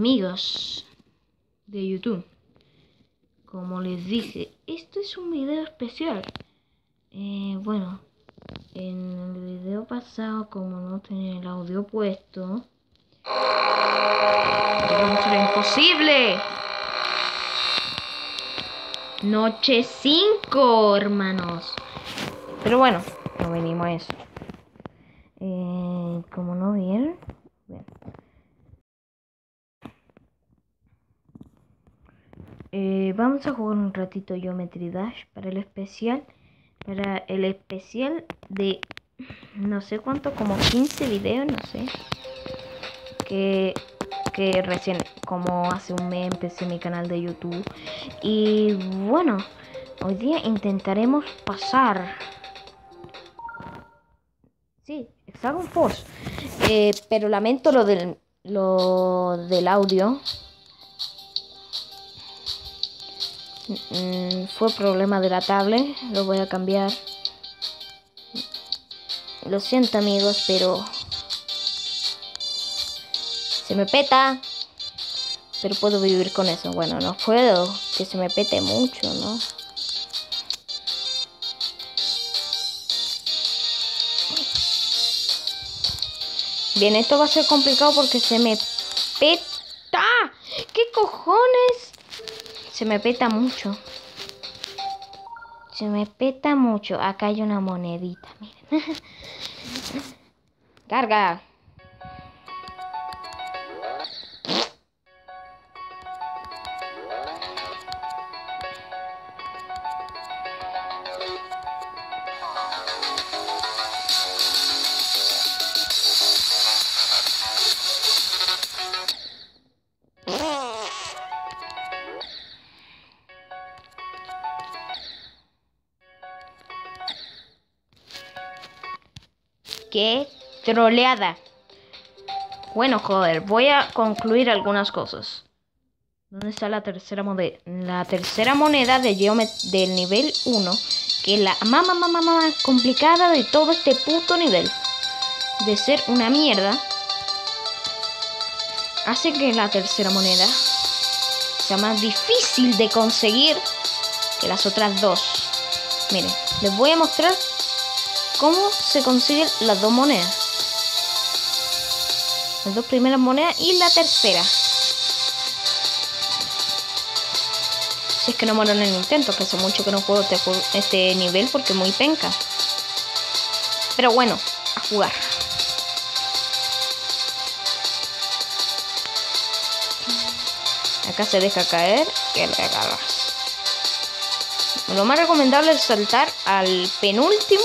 amigos de YouTube, como les dije, esto es un video especial. Bueno, en el video pasado, como no tenía el audio puesto, era imposible. Noche 5, hermanos. Pero bueno, no venimos a eso. Como no vieron, bien. Vamos a jugar un ratito Geometry Dash para el especial. Para el especial de no sé cuánto, como 15 videos, no sé. Que recién, como hace un mes, empecé mi canal de YouTube. Y bueno, hoy día intentaremos pasar. Sí, Hexagon Force. Pero lamento lo del audio. Fue problema de la tablet. Lo voy a cambiar. Lo siento, amigos, pero se me peta. Pero puedo vivir con eso. Bueno, no puedo que se me pete mucho, ¿no? Bien, esto va a ser complicado porque se me peta. ¿Qué cojones? Se me peta mucho. Se me peta mucho. Acá hay una monedita, miren. Carga. ¡Qué troleada! Bueno, joder, voy a concluir algunas cosas. ¿Dónde está la tercera moneda? La tercera moneda del nivel 1, que es la más complicada de todo este puto nivel. De ser una mierda, hace que la tercera moneda sea más difícil de conseguir que las otras dos. Miren, les voy a mostrar cómo se consiguen las dos monedas. Las dos primeras monedas y la tercera. Si es que no muero en el intento, que hace mucho que no juego este nivel porque es muy penca. Pero bueno, a jugar. Acá se deja caer y le agarras. Lo más recomendable es saltar al penúltimo.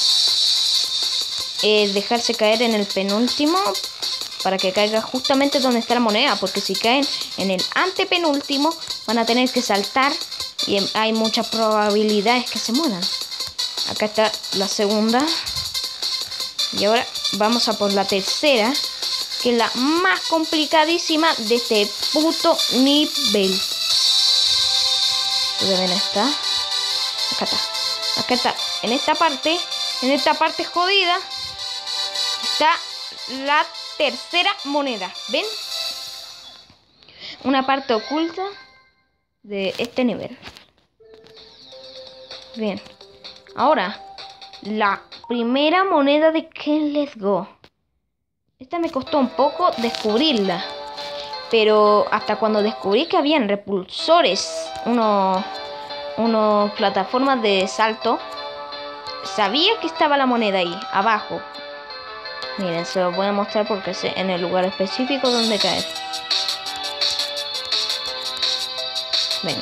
Dejarse caer en el penúltimo para que caiga justamente donde está la moneda, porque si caen en el antepenúltimo van a tener que saltar y hay muchas probabilidades que se mueran. Acá está la segunda y ahora vamos a por la tercera, que es la más complicadísima de este puto nivel. ¿Dónde está? Acá está. Acá está. En esta parte jodida está la tercera moneda. ¿Ven? Una parte oculta de este nivel. Bien. Ahora, la primera moneda de Ken Let's Go. Esta me costó un poco descubrirla. Pero hasta cuando descubrí que habían repulsores, unos plataformas de salto, sabía que estaba la moneda ahí, abajo. Miren, se los voy a mostrar porque sé en el lugar específico donde caer. Venga.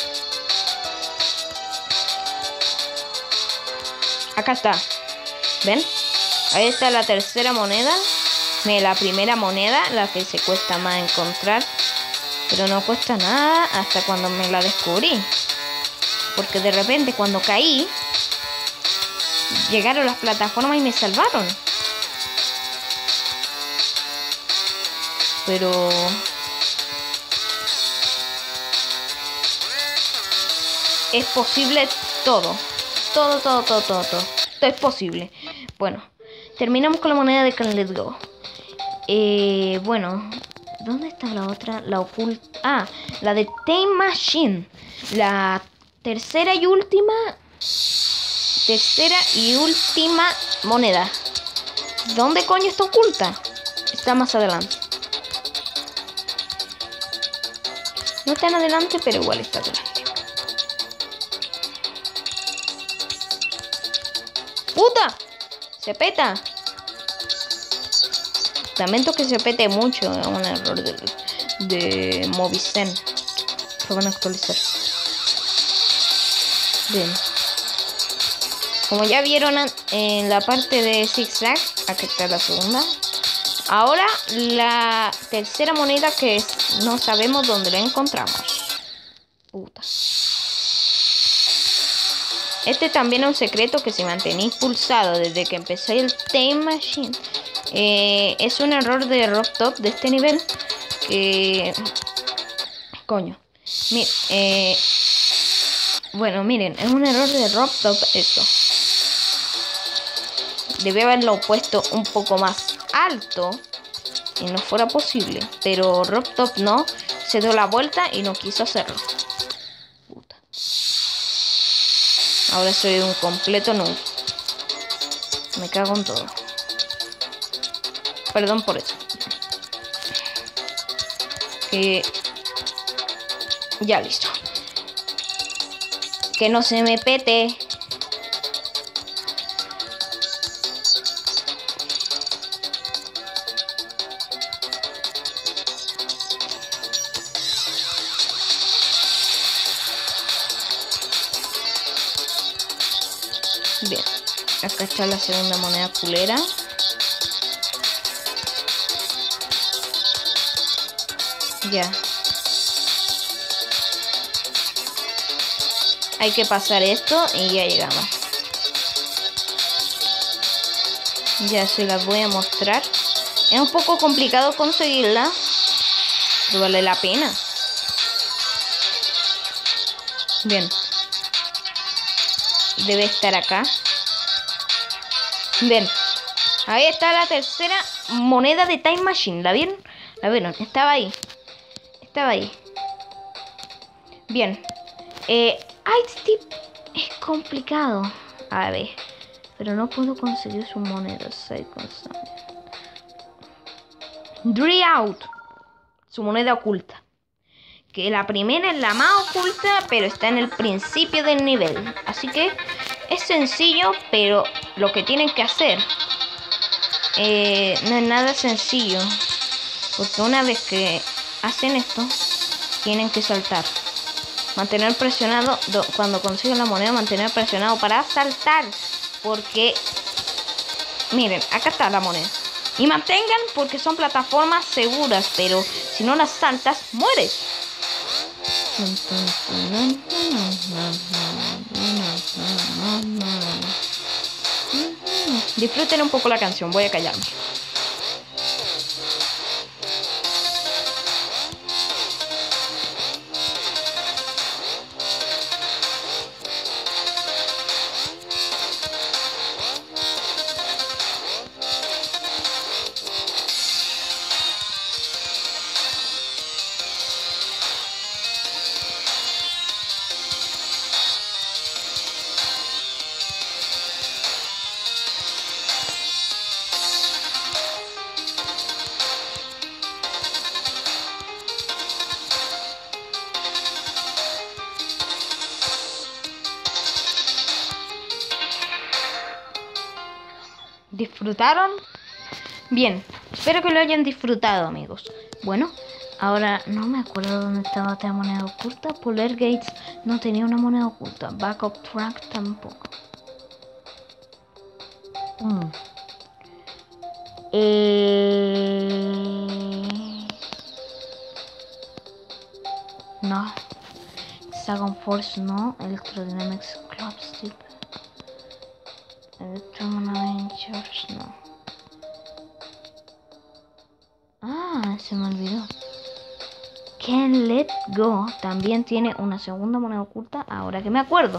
Acá está. ¿Ven? Ahí está la tercera moneda. La primera moneda, la que se cuesta más encontrar. Pero no cuesta nada hasta cuando me la descubrí. Porque de repente cuando caí, llegaron las plataformas y me salvaron. Pero es posible todo. Todo es posible. Bueno, terminamos con la moneda de Ken Let's Go. Bueno, ¿Dónde está la otra? La oculta. Ah, la de Time Machine. La tercera y última moneda. ¿Dónde coño está oculta? Está más adelante. No tan adelante, pero igual está adelante. ¡Puta! Se peta. Lamento que se pete mucho. Es un error de Movizen. Lo van a actualizar. Bien. Como ya vieron en la parte de zigzag, aquí está la segunda. Ahora la tercera moneda que no sabemos dónde la encontramos. Puta. Este también es un secreto que si mantenéis pulsado desde que empecé el Time Machine. Es un error de RobTop de este nivel. Coño. Bueno, miren, es un error de RobTop esto. Debe haberlo puesto un poco más alto y no fuera posible, pero RobTop no, se dio la vuelta y no quiso hacerlo. Puta. Ahora soy un completo noob. Me cago en todo. Perdón por eso. Ya listo. Que no se me pete. Bien, acá está la segunda moneda culera. Ya. Hay que pasar esto y ya llegamos. Ya se las voy a mostrar. Es un poco complicado conseguirla, pero vale la pena. Bien. Debe estar acá. Bien. Ahí está la tercera moneda de Time Machine. ¿La vieron? La vieron. Estaba ahí. Estaba ahí. Bien. Ice Tip es complicado. A ver. Pero no puedo conseguir su moneda. Dry Out. Su moneda oculta. Que la primera es la más oculta, pero está en el principio del nivel. Así que es sencillo, pero lo que tienen que hacer no es nada sencillo. Porque una vez que hacen esto, tienen que saltar. Mantener presionado, cuando consiguen la moneda, mantener presionado para saltar. Porque, miren, acá está la moneda. Y mantengan porque son plataformas seguras, pero si no las saltas, mueres. Disfruten un poco la canción, voy a callarme. ¿Disfrutaron? Bien, espero que lo hayan disfrutado, amigos. Bueno, ahora no me acuerdo dónde estaba otra moneda oculta. Polar Gates no tenía una moneda oculta. Backup Track tampoco. No. Sagon Force no. Electrodynamics Club Steel. Electron Avengers no. Ah, se me olvidó. Can't Let Go también tiene una segunda moneda oculta. Ahora que me acuerdo.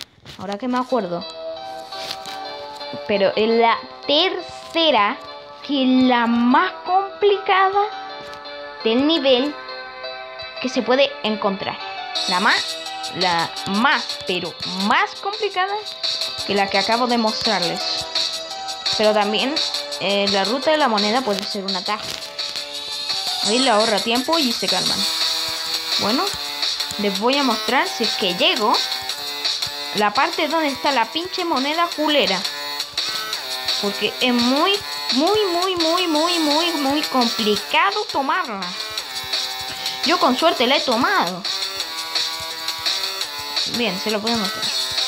Pero en la tercera, que es la más complicada, del nivel que se puede encontrar. La más, pero más complicada que la que acabo de mostrarles. Pero también la ruta de la moneda puede ser un atajo. Ahí le ahorra tiempo y se calman. Bueno, les voy a mostrar, si es que llego, la parte donde está la pinche moneda culera. Porque es muy complicado tomarla. Yo con suerte la he tomado. Bien, se lo puedo mostrar.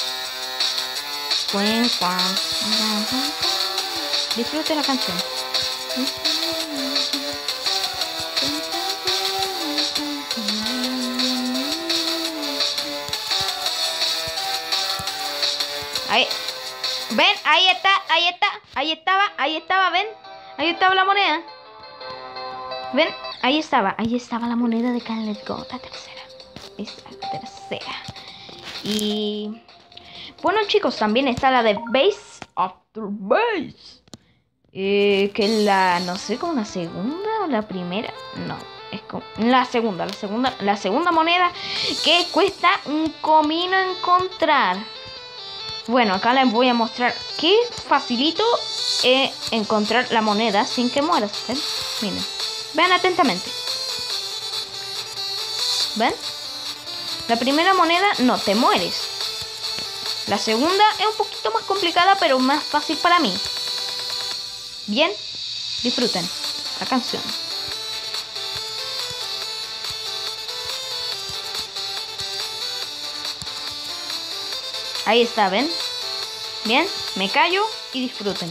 Disfrute la canción. Ahí. Ven, ahí estaba, ven. Ahí estaba la moneda. Ven, ahí estaba la moneda de Can Let's Go, la tercera. Esta es la tercera. Y bueno, chicos, también está la de Base After Base. Que es la, no sé, como la segunda o la primera. No, es como la segunda moneda, que cuesta un comino encontrar. Bueno, acá les voy a mostrar que facilito encontrar la moneda sin que mueras. ¿Ven? Miren, vean atentamente. ¿Ven? La primera moneda no te mueres. La segunda es un poquito más complicada, pero más fácil para mí. Bien, disfruten la canción. Ahí está, ¿ven? Bien, me callo y disfruten.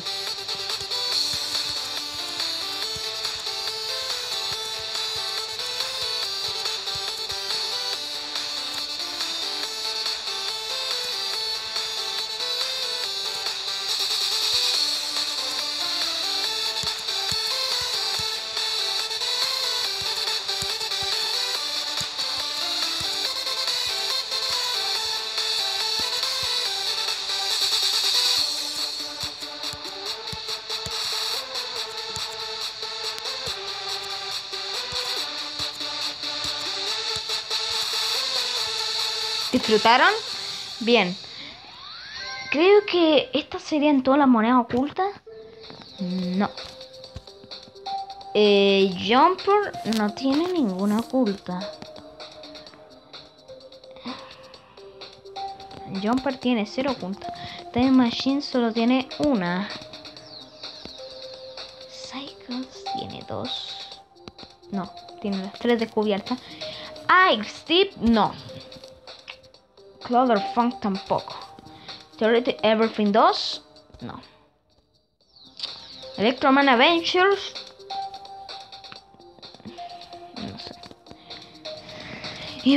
¿Disfrutaron? Bien. Creo que estas serían todas las monedas ocultas. No. Jumper no tiene ninguna oculta. Jumper tiene 0 oculta. Time Machine solo tiene una. Cycles tiene 2. No, tiene las 3 descubiertas. Ice Step no. Clover Funk tampoco. Theoretic Everything 2 no. Electroman Adventures no sé. Y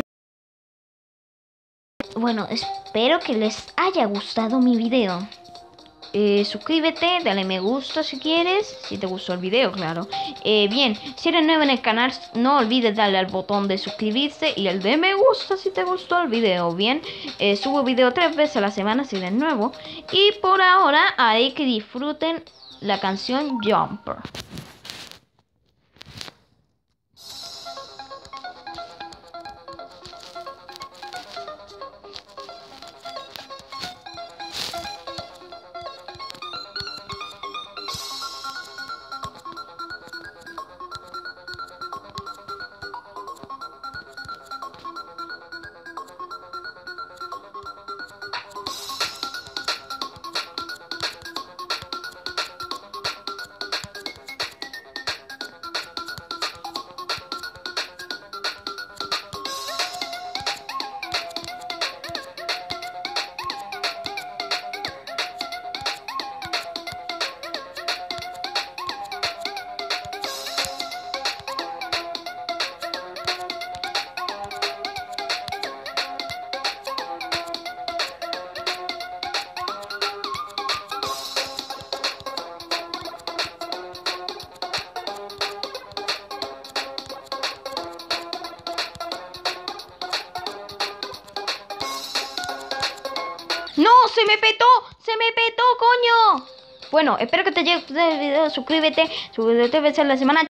bueno, espero que les haya gustado mi video. Suscríbete, dale me gusta si quieres, si te gustó el video, claro. Bien, si eres nuevo en el canal, no olvides darle al botón de suscribirse y el de me gusta si te gustó el video. Bien, subo video 3 veces a la semana si eres nuevo. Y por ahora, haré que disfruten la canción Jumper. ¡No! ¡Se me petó! ¡Se me petó, coño! Bueno, espero que te haya gustado el video. Suscríbete. Suscríbete a la semana.